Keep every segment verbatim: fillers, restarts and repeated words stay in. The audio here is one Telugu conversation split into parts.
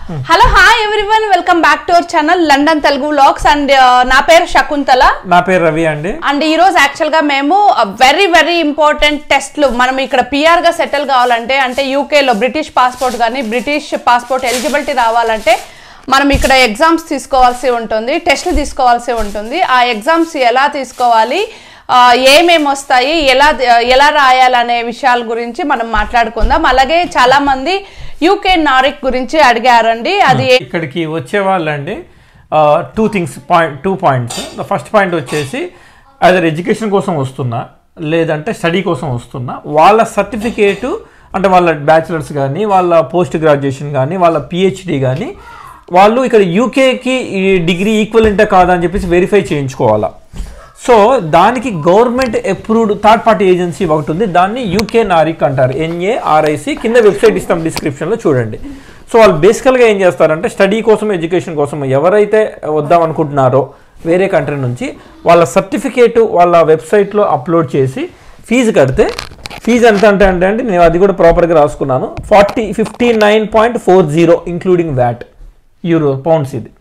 Hello hi everyone welcome back to our channel London Telugu vlogs and నా పేరు శకుంతల నా పేరు రవి అండి అండ్ ఈ రోజు యాక్చువల్ గా మేము వెరీ వెరీ ఇంపార్టెంట్ టెస్ట్లు మనం ఇక్కడ పిఆర్ గా సెటిల్ కావాలంటే అంటే యూకే లో బ్రిటిష్ పాస్పోర్ట్ కానీ బ్రిటిష్ పాస్పోర్ట్ ఎలిజిబిలిటీ రావాలంటే మనం ఇక్కడ ఎగ్జామ్స్ తీసుకోవాల్సి ఉంటుంది టెస్ట్లు తీసుకోవాల్సి ఉంటుంది ఆ ఎగ్జామ్స్ ఎలా తీసుకోవాలి ఏమేమి వస్తాయి ఎలా ఎలా రాయాలనే విషయాల గురించి మనం మాట్లాడుకుందాం అలాగే చాలా మంది యూకే నారిక్ గురించి అడిగారండి అది ఇక్కడికి వచ్చే వాళ్ళండి two things point two points the first point వచ్చేసి అదర్ ఎడ్యుకేషన్ కోసం వస్తున్నా లేదంటే స్టడీ కోసం వస్తున్నా వాళ్ళ సర్టిఫికేటు అంటే వాళ్ళ బ్యాచిలర్స్ కానీ వాళ్ళ పోస్ట్ గ్రాడ్యుయేషన్ కానీ వాళ్ళ పిహెచ్డి కానీ వాళ్ళు ఇక్కడ యూకేకి డిగ్రీ ఈక్వలెంటా కాదా అని చెప్పేసి వెరిఫై చేయించుకోవాలా సో దానికి government approved third party agency ఒకటి ఉంది దాన్ని యూకే నారిక్ అంటారు ఎన్ఏఆర్ఐసి కింద వెబ్సైట్ ఇస్తాం డిస్క్రిప్షన్లో చూడండి సో వాళ్ళు బేసికల్గా ఏం చేస్తారంటే స్టడీ కోసం ఎడ్యుకేషన్ కోసం ఎవరైతే వద్దాం అనుకుంటున్నారో వేరే కంట్రీ నుంచి వాళ్ళ సర్టిఫికేటు వాళ్ళ వెబ్సైట్లో అప్లోడ్ చేసి ఫీజు కడితే ఫీజు ఎంత అంటే అంటే అంటే నేను అది కూడా ప్రాపర్గా రాసుకున్నాను forty fifty nine point four zero including VAT euro pounds ఇది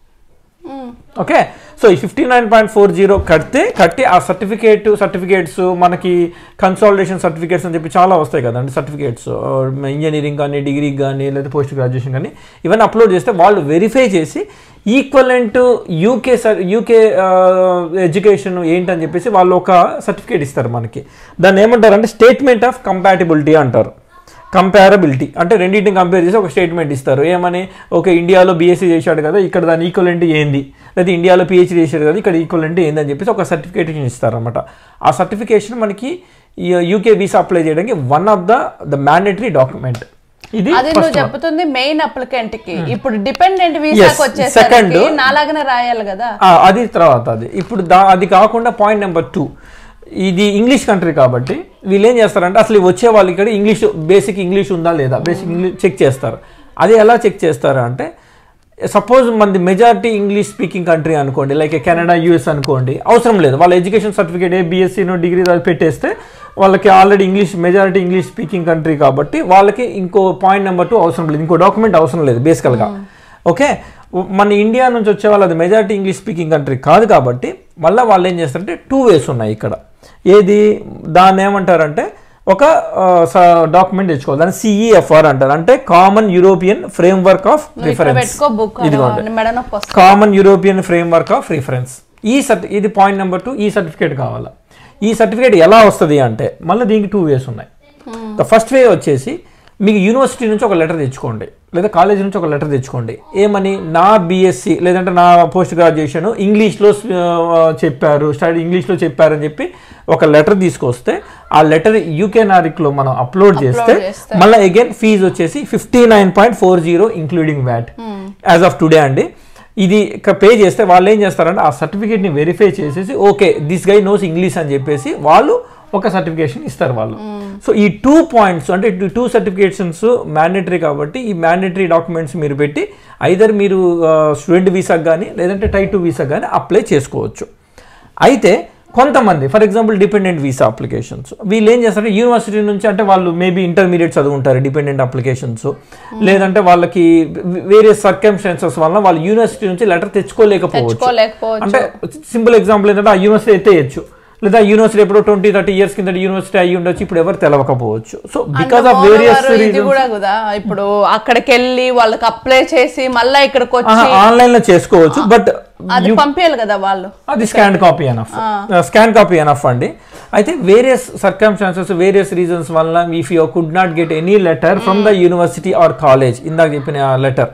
ఓకే సో ఈ fifty nine point four zero కడితే కట్టి ఆ సర్టిఫికేట్ సర్టిఫికేట్స్ మనకి కన్సాలిడేషన్ సర్టిఫికేట్స్ అని చెప్పి చాలా వస్తాయి కదండి సర్టిఫికేట్స్ ఇంజనీరింగ్ కానీ డిగ్రీకి కానీ లేదా పోస్ట్ గ్రాడ్యుయేషన్ కానీ ఇవన్నీ అప్లోడ్ చేస్తే వాళ్ళు వెరిఫై చేసి ఈక్వలెంట్ యూకే యూకే ఎడ్యుకేషన్ ఏంటని చెప్పేసి వాళ్ళు ఒక సర్టిఫికేట్ ఇస్తారు మనకి దాన్ని ఏమంటారంటే స్టేట్మెంట్ ఆఫ్ కంపాటిబిలిటీ అంటారు కంపారబిలిటీ అంటే రెండింటిని కంపేర్ చేసి ఒక స్టేట్మెంట్ ఇస్తారు ఏమని ఓకే ఇండియాలో బీఎస్సీ చేశాడు కదా ఇక్కడ దాని ఈక్వలెంట్ ఏంది లేదా ఇండియాలో పిహెచ్డీ చేశాడు కదా ఇక్కడ ఈక్వలెంట్ ఏంది అని చెప్పేసి ఒక సర్టిఫికేషన్ ఇస్తారనమాట ఆ సర్టిఫికేషన్ మనకి యూకే వీసా అప్లై చేయడానికి one of the the mandatory document ఇది అది నువ్వు చెప్తుంది మెయిన్ అప్లికెంట్ కి ఇప్పుడు డిపెండెంట్ వీసాకి వచ్చేసరికి నాలాగానే రాయాలి కదా అది తర్వాత అది ఇప్పుడు అది కాకుండా పాయింట్ నెంబర్ టూ ఇది ఇంగ్లీష్ కంట్రీ కాబట్టి వీళ్ళు ఏం చేస్తారంటే అసలు వచ్చే వాళ్ళు ఇక్కడ ఇంగ్లీష్ బేసిక్ ఇంగ్లీష్ ఉందా లేదా బేసిక్ ఇంగ్లీష్ చెక్ చేస్తారు అది ఎలా చెక్ చేస్తారు అంటే సపోజ్ మనది మెజారిటీ ఇంగ్లీష్ స్పీకింగ్ కంట్రీ అనుకోండి లైక్ కెనడా యూఎస్ అనుకోండి అవసరం లేదు వాళ్ళ ఎడ్యుకేషన్ సర్టిఫికేట్ ఏ బీఎస్సీనో డిగ్రీ పెట్టేస్తే వాళ్ళకి already English majority English speaking country కాబట్టి వాళ్ళకి ఇంకో పాయింట్ నెంబర్ టూ అవసరం లేదు ఇంకో డాక్యుమెంట్ అవసరం లేదు బేసికల్గా ఓకే మన ఇండియా నుంచి వచ్చే వాళ్ళు అది మెజారిటీ ఇంగ్లీష్ స్పీకింగ్ కంట్రీ కాదు కాబట్టి మళ్ళీ వాళ్ళు ఏం చేస్తారంటే టూ వేస్ ఉన్నాయి ఇక్కడ ఏది దాన్ని ఏమంటారంటే ఒక డాక్యుమెంట్ తెచ్చుకోవాలి దాన్ని సిఈఎఫ్ఆర్ అంటారు అంటే common European framework of reference ఇదిగోండి common European framework of reference ఈ సర్టి ఇది పాయింట్ నెంబర్ టూ ఈ సర్టిఫికేట్ కావాలా ఈ సర్టిఫికేట్ ఎలా వస్తుంది అంటే మళ్ళీ దీనికి టూ వేస్ ఉన్నాయి ద ఫస్ట్ వే వచ్చేసి మీకు యూనివర్సిటీ నుంచి ఒక లెటర్ తెచ్చుకోండి లేదా కాలేజ్ నుంచి ఒక లెటర్ తెచ్చుకోండి ఏమని నా బీఎస్సీ లేదంటే నా పోస్ట్ గ్రాడ్యుయేషన్ ఇంగ్లీష్లో చెప్పారు స్టడీ ఇంగ్లీష్లో చెప్పారని చెప్పి ఒక లెటర్ తీసుకొస్తే ఆ లెటర్ యూకే నారిక్లో మనం అప్లోడ్ చేస్తే మళ్ళీ అగైన్ ఫీజు వచ్చేసి fifty nine point four zero including VAT as of today అండి ఇది పే చేస్తే వాళ్ళు ఏం చేస్తారంటే ఆ సర్టిఫికేట్ని వెరిఫై చేసేసి okay this guy knows English అని చెప్పేసి వాళ్ళు ఒక సర్టిఫికేషన్ ఇస్తారు వాళ్ళు సో ఈ టూ పాయింట్స్ అంటే టూ సర్టిఫికేషన్స్ మ్యాండేటరీ కాబట్టి ఈ మ్యాండేటరీ డాక్యుమెంట్స్ మీరు పెట్టి ఐదర్ మీరు స్టూడెంట్ వీసాకి కానీ లేదంటే టైప్ టూ వీసాకి కానీ అప్లై చేసుకోవచ్చు అయితే కొంతమంది for example dependent visa applications వీళ్ళు ఏం చేస్తారంటే యూనివర్సిటీ నుంచి అంటే వాళ్ళు మేబీ ఇంటర్మీడియట్ చదువుకుంటారు డిపెండెంట్ అప్లికేషన్స్ లేదంటే వాళ్ళకి వేరే సర్కమ్స్టాన్సెస్ వల్ల వాళ్ళు యూనివర్సిటీ నుంచి లెటర్ తెచ్చుకోలేకపోవచ్చు అంటే సింపుల్ ఎగ్జాంపుల్ ఏంటంటే ఆ యూనివర్సిటీ ఎత్తేయచ్చు లేదా యూనివర్సిటీ ఎప్పుడో ట్వంటీ థర్టీ ఇయర్స్ కింద యూనివర్సిటీ అయ్యి ఉండొచ్చు ఇప్పుడు ఎవరు తెలవకపోవచ్చు so because of various reasons ఇప్పుడు అక్కడికి వెళ్ళి వాళ్ళకి అప్లై చేసి మళ్ళీ ఇక్కడికి వచ్చి ఆన్లైన్ లో చేసుకోవచ్చు బట్ అది పంపించాలి కదా వాళ్ళు అది scan copy enough scan copy enough అండి అయితే వేరియస్ సర్కమ్స్టాన్సెస్ వేరియస్ రీజన్స్ వల్ల if you could not get any letter from the university or college ఇందాక చెప్పిన లెటర్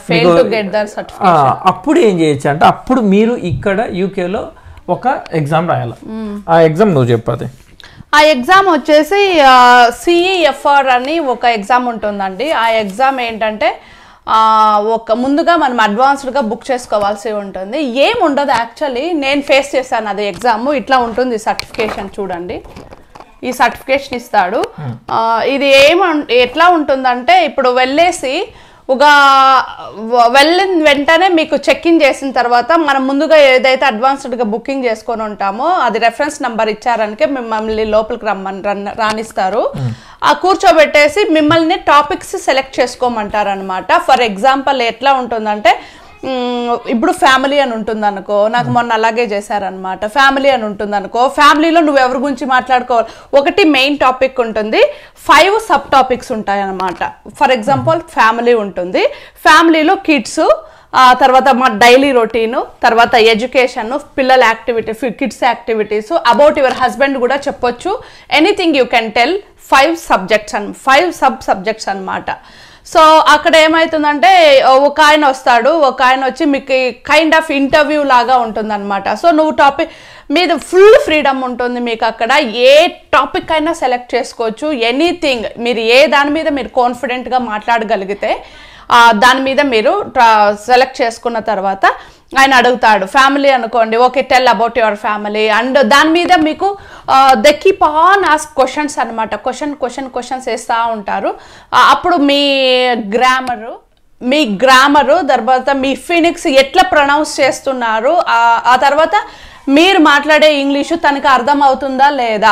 అప్పుడు ఏం చేయొచ్చు అంటే అప్పుడు మీరు ఇక్కడ యూకేలో ఒక ఎగ్జామ్ రాయాలి ఆ ఎగ్జామ్ నువ్వు చెప్పాలి ఆ ఎగ్జామ్ వచ్చేసి సిఈఎఫ్ఆర్ అని ఒక ఎగ్జామ్ ఉంటుందండి ఆ ఎగ్జామ్ ఏంటంటే ఒక ముందుగా మనం అడ్వాన్స్డ్గా బుక్ చేసుకోవాల్సి ఉంటుంది ఏం ఉండదు యాక్చువల్లీ నేను ఫేస్ చేశాను అది ఎగ్జామ్ ఇట్లా ఉంటుంది సర్టిఫికేషన్ చూడండి ఈ సర్టిఫికేషన్ ఇస్తాడు ఇది ఏమ ఎట్లా ఉంటుందంటే ఇప్పుడు వెళ్ళేసి ఒక వెళ్ళిన వెంటనే మీకు చెక్ ఇన్ చేసిన తర్వాత మనం ముందుగా ఏదైతే అడ్వాన్స్డ్గా బుకింగ్ చేసుకొని ఉంటామో అది రెఫరెన్స్ నెంబర్ ఇచ్చారనికే మిమ్మల్ని లోపలికి రమ్మని రానిస్తారు. ఆ కూర్చోబెట్టేసి మిమ్మల్ని టాపిక్స్ సెలెక్ట్ చేసుకోమంటారు అనమాట. ఫర్ ఎగ్జాంపుల్ ఎట్లా ఉంటుందంటే ఇప్పుడు ఫ్యామిలీ అని ఉంటుంది అనుకో, నాకు మొన్న అలాగే చేశారనమాట. ఫ్యామిలీ అని ఉంటుంది అనుకో, ఫ్యామిలీలో నువ్వు ఎవరి గురించి మాట్లాడుకోవాలి, ఒకటి మెయిన్ టాపిక్ ఉంటుంది, ఫైవ్ సబ్ టాపిక్స్ ఉంటాయి అన్నమాట. ఫర్ ఎగ్జాంపుల్ ఫ్యామిలీ ఉంటుంది, ఫ్యామిలీలో కిడ్స్, తర్వాత మా డైలీ రొటీను, తర్వాత ఎడ్యుకేషన్, పిల్లల activity, kids activities, about your husband కూడా చెప్పొచ్చు. Anything you can tell. Five subjects అన్ ఫైవ్ సబ్ సబ్జెక్ట్స్ అనమాట. సో అక్కడ ఏమవుతుందంటే ఒక ఆయన వస్తాడు, ఒక ఆయన వచ్చి మీకు కైండ్ ఆఫ్ ఇంటర్వ్యూ లాగా ఉంటుంది అనమాట. సో నువ్వు టాపిక్ మీద ఫుల్ ఫ్రీడమ్ ఉంటుంది మీకు. అక్కడ ఏ టాపిక్ అయినా సెలెక్ట్ చేసుకోవచ్చు. ఎనీథింగ్ మీరు ఏ దాని మీద మీరు కాన్ఫిడెంట్గా మాట్లాడగలిగితే దాని మీద మీరు సెలెక్ట్ చేసుకున్న తర్వాత ఆయన అడుగుతాడు. ఫ్యామిలీ అనుకోండి, okay tell about your family, and దాని మీద మీకు the keep on ask questions అనమాట. క్వశ్చన్ క్వశ్చన్ క్వశ్చన్స్ వేస్తూ ఉంటారు. అప్పుడు మీ గ్రామరు మీ గ్రామరు తర్వాత మీ ఫినిక్స్ ఎట్లా ప్రొనౌన్స్ చేస్తున్నారు, ఆ తర్వాత మీరు మాట్లాడే ఇంగ్లీషు తనకు అర్థం అవుతుందా లేదా.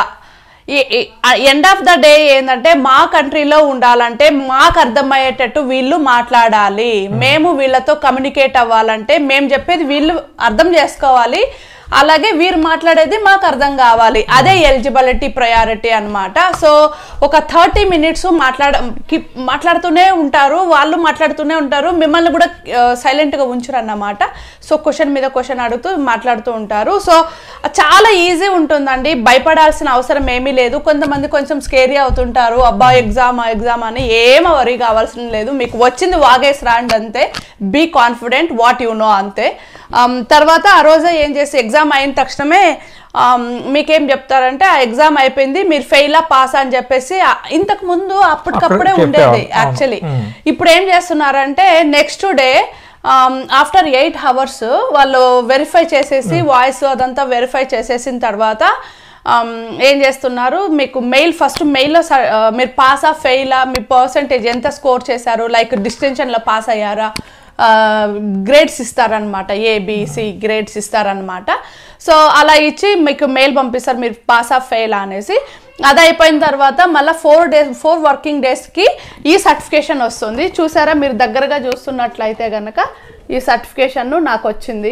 ఎండ్ ఆఫ్ ద డే ఏంటంటే మా కంట్రీలో ఉండాలంటే మాకు అర్థమయ్యేటట్టు వీళ్ళు మాట్లాడాలి, మేము వీళ్ళతో కమ్యూనికేట్ అవ్వాలంటే మేము చెప్పేది వీళ్ళు అర్థం చేసుకోవాలి, అలాగే వీరు మాట్లాడేది మాకు అర్థం కావాలి. అదే ఎలిజిబిలిటీ ప్రయారిటీ అనమాట. సో ఒక థర్టీ మినిట్స్ మాట్లాడ మాట్లాడుతూనే ఉంటారు, వాళ్ళు మాట్లాడుతూనే ఉంటారు, మిమ్మల్ని కూడా సైలెంట్గా ఉంచరు అన్నమాట. సో క్వశ్చన్ మీద క్వశ్చన్ అడుగుతూ మాట్లాడుతూ ఉంటారు. సో చాలా ఈజీ ఉంటుందండి, భయపడాల్సిన అవసరం ఏమీ లేదు. కొంతమంది కొంచెం స్కేరీ అవుతుంటారు, అబ్బా ఎగ్జామ్ ఎగ్జామ్ అని. ఏం వరీ కావాల్సిన లేదు, మీకు వచ్చింది వాగేసి రాండి అంతే. Be confident what you know అంతే. తర్వాత ఆ రోజు ఏం చేసి ఎగ్జామ్ అయిన తక్షణమే మీకేం చెప్తారంటే ఆ ఎగ్జామ్ అయిపోయింది, మీరు ఫెయిలా పాస్ అని చెప్పేసి ఇంతకు ముందు అప్పటికప్పుడే ఉండేది యాక్చువల్లీ. ఇప్పుడు ఏం చేస్తున్నారంటే next day after eight hours వాళ్ళు వెరిఫై చేసేసి వాయిస్ అదంతా వెరిఫై చేసేసిన తర్వాత ఏం చేస్తున్నారు, మీకు మెయిల్ ఫస్ట్ మెయిల్లో మీరు పాసా ఫెయిలా, మీ పర్సంటేజ్ ఎంత స్కోర్ చేశారు, లైక్ డిస్టింక్షన్లో పాస్ అయ్యారా, గ్రేడ్స్ ఇస్తారనమాట, ఏబిసి గ్రేడ్స్ ఇస్తారనమాట. సో అలా ఇచ్చి మీకు మెయిల్ పంపిస్తారు మీరు పాస్ ఆఫ్ ఫెయిల్ అనేసి. అది అయిపోయిన తర్వాత మళ్ళీ ఫోర్ డేస్ ఫోర్ వర్కింగ్ డేస్కి ఈ సర్టిఫికేషన్ వస్తుంది. చూసారా మీరు దగ్గరగా చూస్తున్నట్లయితే కనుక ఈ సర్టిఫికేషన్ నాకు వచ్చింది.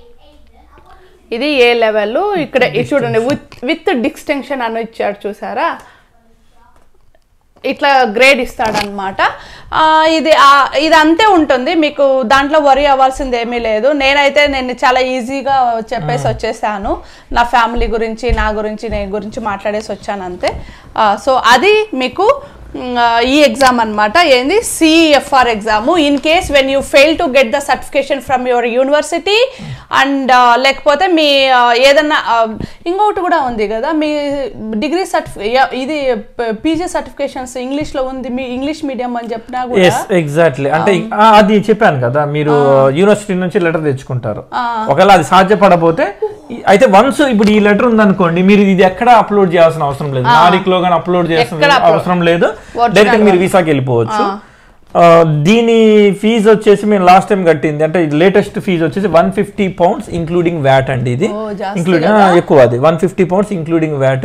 ఇది ఏ లెవెల్, ఇక్కడ చూడండి విత్ విత్ డిస్టింక్షన్ అని ఇచ్చాడు చూసారా, ఇట్లా గ్రేడ్ ఇస్తాడనమాట. ఇది ఇది అంతే ఉంటుంది, మీకు దాంట్లో వరీ అవ్వాల్సింది ఏమీ లేదు. నేనైతే నేను చాలా ఈజీగా చెప్పేసి వచ్చేసాను, నా ఫ్యామిలీ గురించి నా గురించి నేను గురించి మాట్లాడేసి వచ్చాను అంతే. సో అది మీకు ఈ ఎగ్జామ్ అనమాట. ఏంది CFR exam. In case when you fail to get the certification from your university and లేకపోతే మీ ఏదన్నా ఇంకొకటి కూడా ఉంది కదా, మీ డిగ్రీ సర్టిఫి ఇది పీజీ సర్టిఫికేషన్స్ ఇంగ్లీష్లో ఉంది, మీ ఇంగ్లీష్ మీడియం అని చెప్పినా కూడా ఎగ్జాక్ట్లీ అంటే అది చెప్పాను కదా, మీరు యూనివర్సిటీ నుంచి లెటర్ తెచ్చుకుంటారు. ఒకవేళ అది సాధ్యపడపోతే అయితే వన్స్ ఇప్పుడు ఈ లెటర్ ఉందనుకోండి, మీరు ఇది ఎక్కడ అప్లోడ్ చేయాల్సిన అవసరం లేదు, నారిక్లో కానీ అప్లోడ్ చేయాల్సిన అవసరం లేదు, డైరెక్ట్ మీరు వీసాకి వెళ్ళిపోవచ్చు. దీని ఫీజు వచ్చేసి మేము లాస్ట్ టైం కట్టింది అంటే లేటెస్ట్ ఫీజు వచ్చేసి one fifty pounds including VAT అండి. ఇది ఇంక్లూడింగ్ ఎక్కువ, అది one fifty pounds including VAT.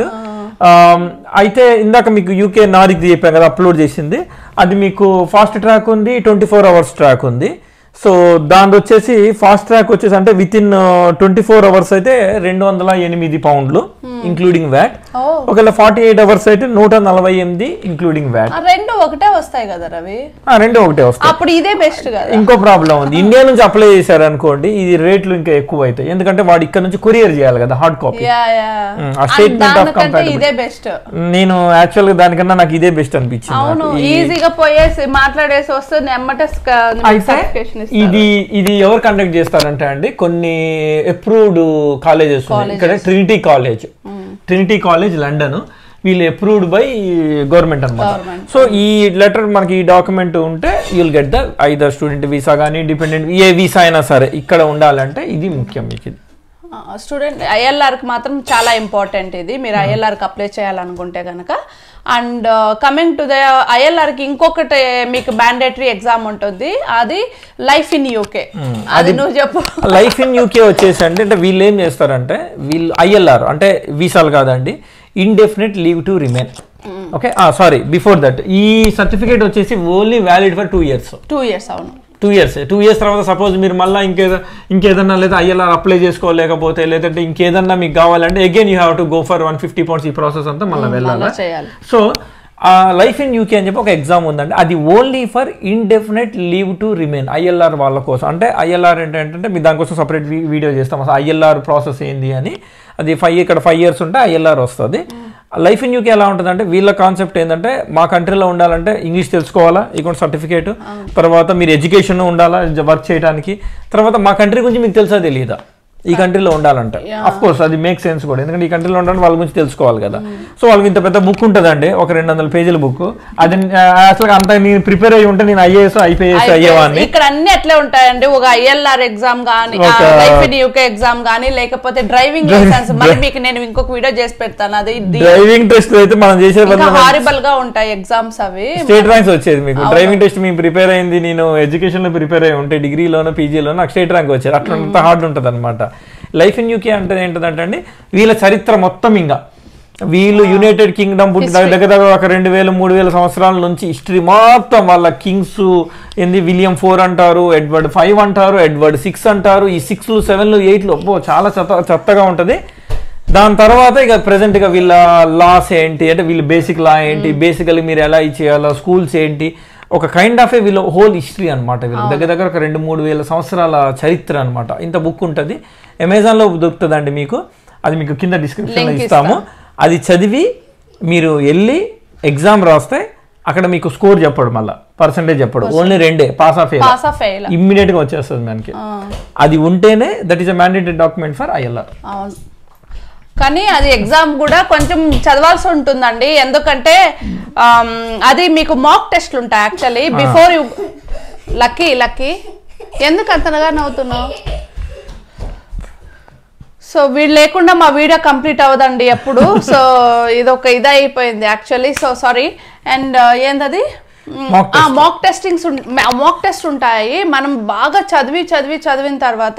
అయితే ఇందాక మీకు యూకే నారిక్ చెప్పాను కదా అప్లోడ్ చేసింది, అది మీకు ఫాస్ట్ ట్రాక్ ఉంది, ట్వంటీ ఫోర్ అవర్స్ ట్రాక్ ఉంది. సో దాని వచ్చేసి ఫాస్ట్ ట్రాక్ వచ్చేసి అంటే within twenty four hours అయితే రెండు వందల ఎనిమిది పౌండ్లు ఇంక్లూడింగ్ వ్యాట్. ఒకవేళ ఫార్టీ ఎయిట్ అవర్స్ అయితే నూట నలభై ఎనిమిది ఇంక్లూడింగ్ వ్యాట్. రెండు ఒకటే వస్తాయి కదా రవి, రెండు ఒకటే వస్తాయి. అప్పుడు ఇదే బెస్ట్ కదా. ఇంకో ప్రాబ్లం ఉంది, ఇండియా నుంచి అప్లై చేశారు అనుకోండి ఇది రేట్లు ఇంకా ఎక్కువ అవుతాయి, ఎందుకంటే వాడు ఇక్కడ నుంచి కొరియర్ చేయాలి కదా hard copy. Statement of compatibility నేను యాక్చువల్ గా దానికన్నా నాకు ఇదే బెస్ట్ అనిపించింది. ఈజీగా పోయేసి మాట్లాడేసి వస్తే నెమ్మటే సర్టిఫికేషన్. ఇది ఇది ఎవరు కండక్ట్ చేస్తారంటే అండి కొన్ని అప్రూవ్డ్ కాలేజెస్ ఉన్నాయి. ఇక్కడ Trinity college Trinity college London, వీళ్ళు అప్రూవ్డ్ బై గవర్నమెంట్ అనమాట. సో ఈ లెటర్ మనకి ఈ డాక్యుమెంట్ ఉంటే you'll get the either student visa కానీ డిపెండెంట్ ఏ వీసా అయినా సరే ఇక్కడ ఉండాలంటే ఇది ముఖ్యం. మీకు స్టూడెంట్ ఐఎల్ఆర్కి మాత్రం చాలా ఇంపార్టెంట్ ఇది. మీరు ఐఎల్ఆర్కి అప్లై చేయాలనుకుంటే కనుక అండ్ కమింగ్ టు ద ఐఎల్ఆర్కి ఇంకొకటి మీకు మ్యాండేటరీ ఎగ్జామ్ ఉంటుంది, అది లైఫ్ ఇన్ యూకే. అది నువ్వు చెప్పు. లైఫ్ ఇన్ యూకే వచ్చేసి అంటే అంటే వీళ్ళు ఏం చేస్తారంటే వీళ్ళు ఐఎల్ఆర్ అంటే వీసాలు కాదండి, indefinite leave to remain. Okay sorry before that ఈ సర్టిఫికేట్ వచ్చేసి only valid for two years. Two years అవును, టూ ఇయర్స్ టూ ఇయర్స్ తర్వాత సపోజ్ మీరు మళ్ళీ ఇంకేదో ఇంకేదన్నా లేదా ఐఎల్ఆర్ అప్లై చేసుకోలేకపోతే లేదంటే ఇంకేదన్నా మీకు కావాలంటే again you have to go for one fifty points ఈ ప్రాసెస్ అంతా మళ్ళీ వెళ్ళాలి. సో లైఫ్ ఇన్ యూకే అని చెప్పి ఒక ఎగ్జామ్ ఉందండి, అది only for indefinite leave to remain ILR వాళ్ళ కోసం. అంటే ఐఎల్ఆర్ ఏంటంటే మీ దానికోసం సపరేట్ వీడియో చేస్తాం అసలు ఐఎల్ఆర్ ప్రాసెస్ ఏంది అని. అది ఫైవ్ ఇక్కడ ఫైవ్ ఇయర్స్ ఉంటే ఐఎల్ఆర్ వస్తుంది. లైఫ్ ఇన్ యూకే ఎలా ఉంటుందంటే వీళ్ళ కాన్సెప్ట్ ఏంటంటే మా కంట్రీలో ఉండాలంటే ఇంగ్లీష్ తెలుసుకోవాలా, ఇటువంటి సర్టిఫికేట్, తర్వాత మీరు ఎడ్యుకేషన్ ఉండాలా వర్క్ చేయడానికి, తర్వాత మా కంట్రీ గురించి మీకు తెలుసా తెలియదా ఈ కంట్రీలో ఉండాలంటే. అఫ్ కోర్స్ అది మేక్ సెన్స్ కూడా, ఎందుకంటే ఈ కంట్రీలో ఉండాలని వాళ్ళ గురించి తెలుసుకోవాలి కదా. సో వాళ్ళకి ఇంత పెద్ద బుక్ ఉంటుందండి, ఒక రెండు వందల పేజీల బుక్. అది అసలు అంత నేను ప్రిపేర్ అయ్యి ఉంటే నేను ఐఏఎస్ ఐపీఎస్ అయ్యేవాడిని. ఇక్కడ అన్ని అట్లే ఉంటాయండి, ఒక ఐఎల్ఆర్ ఎగ్జామ్ గానీ, లైఫ్ ఇన్ యూకే ఎగ్జామ్ గానీ, లేకపోతే డ్రైవింగ్ లైసెన్స్. మరి మీకు నేను ఇంకొక వీడియో చేసి పెడతాను, అది డ్రైవింగ్ టెస్ట్ అయితే మనం చేసే హారిబుల్ గా ఉంటాయి ఎగ్జామ్స్. అవి స్టేట్ ర్యాంక్స్ వచ్చేది మీకు. డ్రైవింగ్ టెస్ట్ మేము ప్రిపేర్ అయింది, నేను ఎడ్యుకేషన్ లో ప్రిపేర్ అయ్యి ఉంటే డిగ్రీలోనో పీజీలోనో నాకు స్టేట్ ర్యాంక్ వచ్చేది. అట్లా అంత హార్డ్ ఉంటుంది అనమాట. లైఫ్ ఇన్ యూకే అంటే ఏంటంటే అండి వీళ్ళ చరిత్ర మొత్తం, ఇంకా వీళ్ళు యునైటెడ్ కింగ్డమ్ దగ్గర దగ్గర ఒక రెండు వేల మూడు వేల సంవత్సరాల నుంచి హిస్టరీ మొత్తం వాళ్ళ కింగ్స్ ఏంది, విలియం ఫోర్ అంటారు, ఎడ్వర్డ్ ఫైవ్ అంటారు, ఎడ్వర్డ్ సిక్స్ అంటారు. ఈ సిక్స్లు సెవెన్లు ఎయిట్లు అబ్బో చాలా చెత్త చెత్తగా ఉంటుంది. దాని తర్వాత ఇక ప్రెసెంట్గా వీళ్ళ లాస్ ఏంటి అంటే వీళ్ళ బేసిక్ లా ఏంటి, బేసికలీ మీరు ఎలా ఇచ్చేయాలో, స్కూల్స్ ఏంటి, ఒక కైండ్ ఆఫ్ ఏ వీళ్ళ హోల్ హిస్టరీ అనమాట. వీళ్ళ దగ్గర దగ్గర ఒక రెండు మూడు వేల సంవత్సరాల చరిత్ర అనమాట. ఇంత బుక్ ఉంటుంది, అమెజాన్లో దొరుకుతుందండి మీకు. అది మీకు కింద డిస్క్రిప్షన్లో ఇస్తాము. అది చదివి మీరు వెళ్ళి ఎగ్జామ్ రాస్తే అక్కడ మీకు స్కోర్ చెప్పడు, మళ్ళీ పర్సంటేజ్ చెప్పడు, ఓన్లీ రెండే పాస్ ఆఫ్ ఫెయిల్ ఇమ్మీడియట్ గా వచ్చేస్తుంది మనకి. అది ఉంటేనే that is a mandatory document for ILR. కానీ అది ఎగ్జామ్ కూడా కొంచెం చదవాల్సి ఉంటుందండి, ఎందుకంటే అది మీకు మాక్ టెస్ట్లు ఉంటాయి actually before you. Lucky Lucky ఎందుకు అంతగా నవ్వుతున్నావు? సో వీడు లేకుండా మా వీడియో కంప్లీట్ అవ్వదండి ఎప్పుడు. సో ఇది ఒక ఇది అయిపోయింది యాక్చువల్లీ, సో సారీ. అండ్ ఏందది మాక్ టెస్టింగ్స్ మాక్ టెస్ట్ ఉంటాయి. మనం బాగా చదివి చదివి చదివిన తర్వాత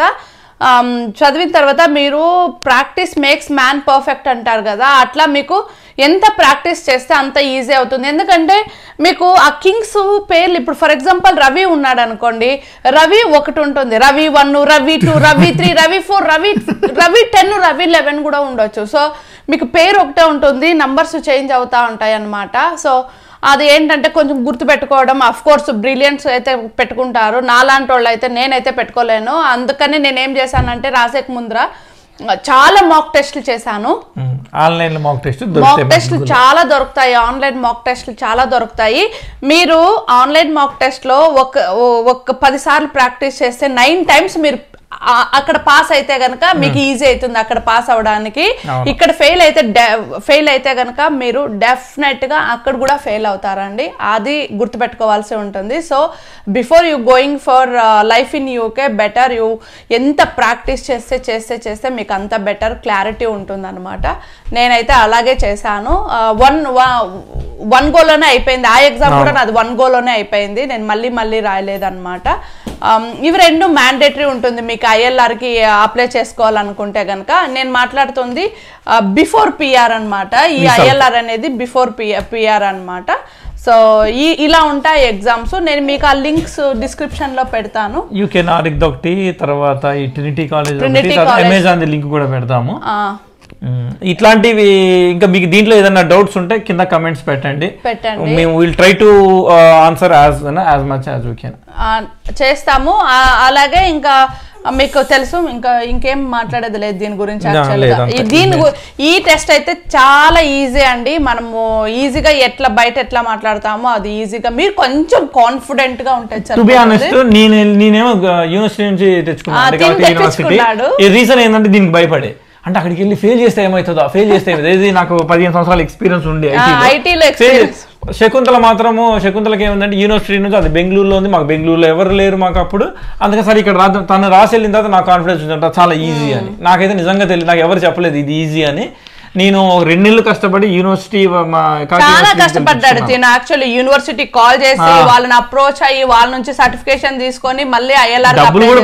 చదివిన తర్వాత మీరు ప్రాక్టీస్ మేక్స్ మ్యాన్ పర్ఫెక్ట్ అంటారు కదా, అట్లా మీకు ఎంత ప్రాక్టీస్ చేస్తే అంత ఈజీ అవుతుంది. ఎందుకంటే మీకు ఆ కింగ్స్ పేర్లు ఇప్పుడు ఫర్ ఎగ్జాంపుల్ రవి ఉన్నాడు అనుకోండి, రవి ఒకటి ఉంటుంది, Ravi one, Ravi two, Ravi three, Ravi four, Ravi Ravi ten, Ravi eleven కూడా ఉండొచ్చు. సో మీకు పేరు ఒకటే ఉంటుంది, నంబర్స్ చేంజ్ అవుతూ ఉంటాయి అన్నమాట. సో అది ఏంటంటే కొంచెం గుర్తుపెట్టుకోవడం. అఫ్ కోర్స్ బ్రిలియంట్స్ అయితే పెట్టుకుంటారు, నాలాంటి వాళ్ళు అయితే నేనైతే పెట్టుకోలేను. అందుకని నేనేం చేశానంటే రాసేక ముందర చాలా మాక్ టెస్ట్లు చేశాను. ఆన్లైన్ మాక్ టెస్ట్ మాక్ టెస్ట్లు చాలా దొరుకుతాయి, ఆన్లైన్ మాక్ టెస్ట్లు చాలా దొరుకుతాయి. మీరు ఆన్లైన్ మాక్ టెస్ట్లో ఒక ఒక పది సార్లు ప్రాక్టీస్ చేస్తే నైన్ టైమ్స్ మీరు అక్కడ పాస్ అయితే గనక మీకు ఈజీ అవుతుంది అక్కడ పాస్ అవడానికి. ఇక్కడ ఫెయిల్ అయితే ఫెయిల్ అయితే గనక మీరు డెఫినెట్ గా అక్కడ కూడా ఫెయిల్ అవుతారండి, అది గుర్తుపెట్టుకోవాల్సి ఉంటుంది. So before you going for life in UK better you ఎంత ప్రాక్టీస్ చేస్తే చేస్తే చేస్తే మీకు అంత బెటర్ క్లారిటీ ఉంటుంది అనమాట. నేనైతే అలాగే చేశాను. వన్ వన్ గోలోనే అయిపోయింది, ఆ ఎగ్జామ్ కూడా నాది వన్ గోలోనే అయిపోయింది, నేను మళ్ళీ మళ్ళీ రాయలేదన్నమాట. ఇవి రెండు మ్యాండేటరీ ఉంటుంది మీకు ఐఎల్ఆర్కి అప్లై చేసుకోవాలనుకుంటే కనుక. నేను మాట్లాడుతుంది బిఫోర్ పిఆర్ అనమాట. ఈ ఐఎల్ఆర్ అనేది బిఫోర్ పిఆర్ అనమాట. సో ఈ ఇలా ఉంటాయి ఎగ్జామ్స్. నేను మీకు ఆ లింక్స్ డిస్క్రిప్షన్ లో పెడతాను. యూకే నారిక్ ఒకటి, తర్వాత ఈ ట్రినిటీ కాలేజ్, అమెజాన్ లింక్ కూడా పెడతాము. ఇట్లాంటివి ఇంకా మీకు దీంట్లో ఏదైనా డౌట్స్ ఉంటే కింద కమెంట్స్ పెట్టండి, పెట్టండి మేము will try to answer as as much as we can చేస్తాము. అలాగే ఇంకా మీకు తెలుసు ఇంకా ఇంకేం మాట్లాడేది లేదు దీని గురించి. యాక్చువల్గా దీని ఈ టెస్ట్ అయితే చాలా ఈజీ అండి. మనము ఈజీగా ఎట్లా బయట ఎట్లా మాట్లాడతామో అది ఈజీగా మీరు కొంచెం కాన్ఫిడెంట్ గా ఉంటుంది. టు బి ఆనెస్ట్ నేను నేనేమో యూనివర్సిటీ నుంచి తెచ్చుకున్నాను. ఈ రీజన్ ఏంటంటే దీనికి భయపడే, అంటే అక్కడికి వెళ్ళి ఫెయిల్ చేస్తే ఏమవుతుందా, ఫెయిల్ చేస్తే ఏది నాకు పదిహేను సంవత్సరాల ఎక్స్పీరియన్స్ ఉండి ఐటీలో. శకుంతల మాత్రము శకుంతలకి ఏముందంటే యూనివర్సిటీ నుంచి అది బెంగళూరులో ఉంది, మాకు బెంగళూరులో ఎవరు లేరు మాకు అప్పుడు. అందుకే సరే ఇక్కడ రాద్దాం, తను రాసి వెళ్ళిన తర్వాత నాకు కాన్ఫిడెన్స్ ఉందంట చాలా ఈజీ అని. నాకైతే నిజంగా తెలియదు, నాకు ఎవరు చెప్పలేదు ఇది ఈజీ అని. నేను రెండు నెలలు కష్టపడి యూనివర్సిటీ చాలా కష్టపడ్డాడు తిను యాక్చువల్లీ యూనివర్సిటీ కాల్ చేసి వాళ్ళని అప్రోచ్ అయ్యి వాళ్ళ నుంచి సర్టిఫికేషన్ తీసుకొని మళ్ళీ ఐఎల్ఆర్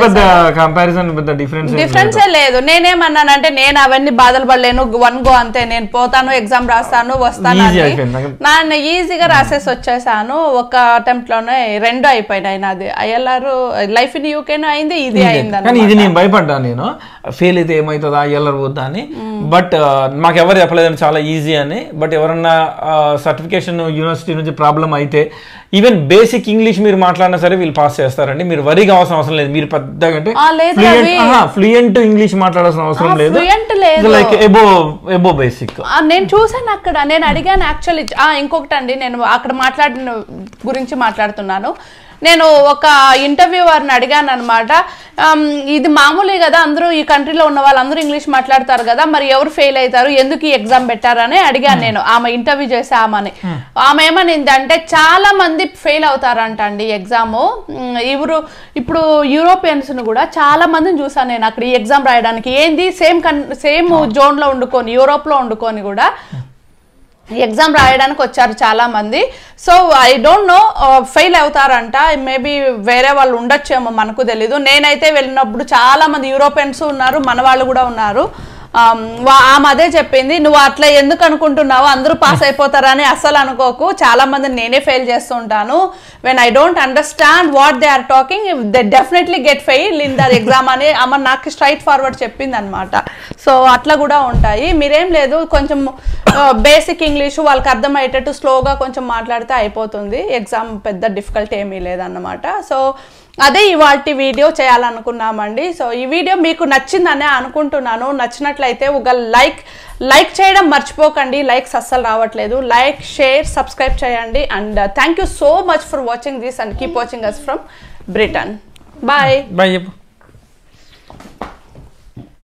డిఫరెన్స్ లేదు. నేనేమన్నానంటే నేను అవన్నీ బాధలు పడలేను, వన్ గో అంతే, నేను పోతాను ఎగ్జామ్ రాస్తాను వస్తాను అని ఈజీగా రాసేసి వచ్చేసాను. ఒక అటెంప్ట్ లోనే రెండు అయిపోయినాయి నాది. ఐఎల్ఆర్ లైఫ్ ఇన్ యూకేనో అయింది, ఇది అయింది. ఇది నేను భయపడ్డాను, నేను ఫెయిల్ అయితే ఏమవుతుందా ఐఎల్ఆర్ వద్దా అని. బట్ మాకు ఎవరు చెప్పలేదని చాలా ఈజీ అని. బట్ ఎవరన్నా సర్టిఫికేషన్ యూనివర్సిటీ నుంచి ప్రాబ్లం అయితే ఈవెన్ బేసిక్ ఇంగ్లీష్ మీరు మాట్లాడినా సరే వీళ్ళు పాస్ చేస్తారండి. మీరు వరీ కావాల్సిన అవసరం లేదు. మీరు పెద్దగా అంటే ఫ్లూయెంట్ ఇంగ్లీష్ మాట్లాడాల్సిన అవసరం లేదు. Like above above basic. నేను చూసాను అక్కడ, నేను అడిగాను యాక్చువల్లీ. ఇంకొకటి అండి, నేను అక్కడ మాట్లాడిన గురించి మాట్లాడుతున్నాను. నేను ఒక ఇంటర్వ్యూవర్ని అడిగాను అనమాట, ఇది మామూలే కదా, అందరూ ఈ కంట్రీలో ఉన్న వాళ్ళందరూ ఇంగ్లీష్ మాట్లాడతారు కదా, మరి ఎవరు ఫెయిల్ అవుతారు, ఎందుకు ఈ ఎగ్జామ్ పెట్టారని అడిగాను నేను. ఆమె ఇంటర్వ్యూ చేసే ఆమెని. ఆమె ఏమనింది అంటే చాలా మంది ఫెయిల్ అవుతారంట అండి ఎగ్జామ్. ఎవరు ఇప్పుడు యూరోపియన్స్ ను కూడా చాలా మందిని చూసాను నేను అక్కడ ఈ ఎగ్జామ్ రాయడానికి. ఏంది సేమ్ కన్ సేమ్ జోన్ లో వండుకొని యూరోప్ లో వండుకొని కూడా ఎగ్జామ్ రాయడానికి వచ్చారు చాలా మంది. So I don't know fail అవుతారంట, మేబీ వేరే వాళ్ళు ఉండొచ్చేమో, మనకు తెలీదు. నేనైతే వెళ్ళినప్పుడు చాలా మంది యూరోపియన్స్ ఉన్నారు, మన వాళ్ళు కూడా ఉన్నారు. ఆమె అదే చెప్పింది, నువ్వు అట్లా ఎందుకు అనుకుంటున్నావు, అందరూ పాస్ అయిపోతారని అస్సలు అనుకోకు, చాలా మందిని నేనే ఫెయిల్ చేస్తుంటాను. When I don't understand what they are talking they definitely get fail in their exam అని ఆమె నాకు స్ట్రైట్ ఫార్వర్డ్ చెప్పింది అనమాట. సో అట్లా కూడా ఉంటాయి. మీరేం లేదు, కొంచెం బేసిక్ ఇంగ్లీషు వాళ్ళకి అర్థమయ్యేటట్టు స్లోగా కొంచెం మాట్లాడితే అయిపోతుంది. ఎగ్జామ్ పెద్ద డిఫికల్ట్ ఏమీ లేదన్నమాట. సో అదే ఇవాల్టి వీడియో చేయాలనుకున్నామండి. సో ఈ వీడియో మీకు నచ్చిందనే అనుకుంటున్నాను. నచ్చినట్లయితే ఒక లైక్ లైక్ చేయడం మర్చిపోకండి. లైక్స్ అస్సలు రావట్లేదు. లైక్, షేర్, సబ్స్క్రైబ్ చేయండి. And thank you so much for watching this and keep watching us from Britain. Bye bye.